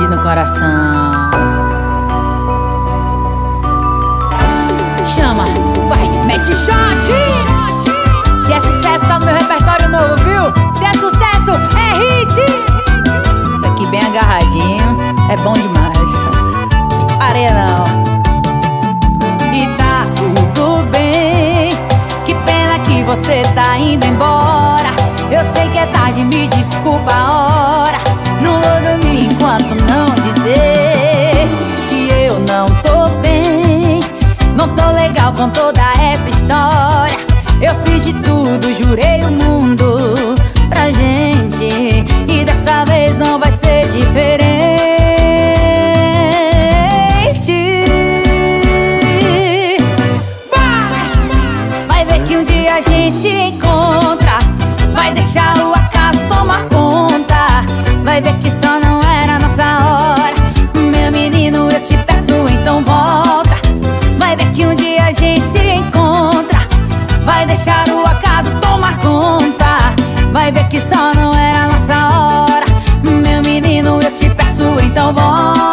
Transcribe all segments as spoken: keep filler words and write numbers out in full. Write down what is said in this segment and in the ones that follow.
grande no coração. Chama, vai, mete shot. Se é sucesso, tá no meu repertório novo, viu? Se é sucesso, é hit. Isso aqui bem agarradinho, é bom demais. Pareia não. E tá tudo bem, que pena que você tá indo embora. Eu sei que é tarde, me desculpa a hora. Não vou dormir enquanto não dizer que eu não tô bem. Não tô legal com toda essa história. Eu fiz de tudo, jurei o mundo pra gente, e dessa vez não vai ser diferente. Vai ver que um dia a gente se encontra. Vai deixar o acaso tomar conta. Vai ver que só não era nossa hora. Meu menino, eu te peço, então volta. Vai ver que um dia a gente se encontra. Vai deixar o acaso tomar conta. Vai ver que só não era nossa hora. Meu menino, eu te peço, então volta.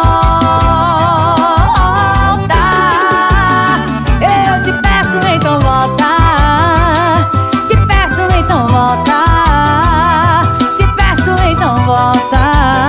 Eu te peço, então volta. Te peço, então volta. Te peço, então volta.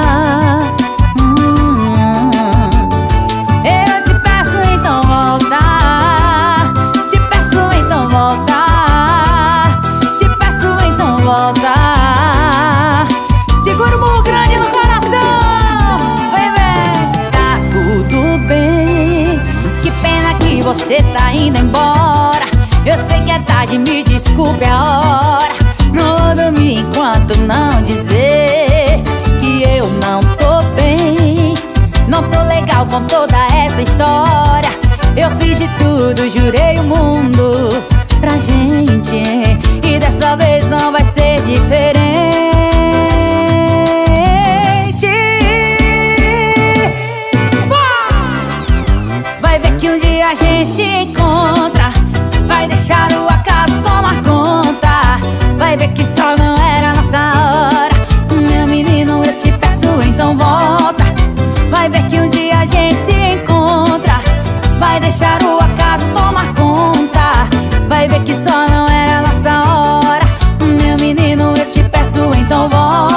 hum. Eu te peço, então volta. Te peço, então volta. Te peço, então volta. Segura o murro grande no coração. Vem, vem. Tá tudo bem, que pena que você tá indo embora. Eu sei que é tarde, me desculpe a hora. Não vou dormir enquanto não dizer que eu não tô bem. Não tô legal com toda essa história. Eu fiz de tudo, jurei o mundo pra gente, e dessa vez não vai ser diferente. Vai ver que um dia a gente se encontra. Vai deixar o acaso tomar conta. Vai ver que só não era nossa hora. Meu menino, eu te peço, então volta. Vai ver que um dia a gente se encontra. Vai deixar o acaso tomar conta. Vai ver que só não era nossa hora. Meu menino, eu te peço, então volta.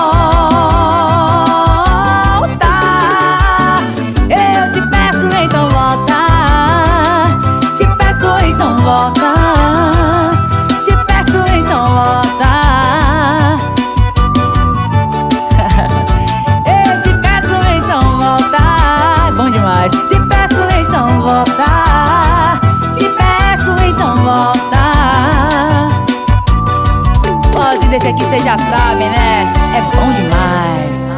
Eu te peço, então volta. Te peço, então volta. Te peço, então volta. Eu te peço, então volta. É bom demais. Te peço, então volta. Te peço, então volta. Pode desse aqui, vocês já sabem, né? É bom demais.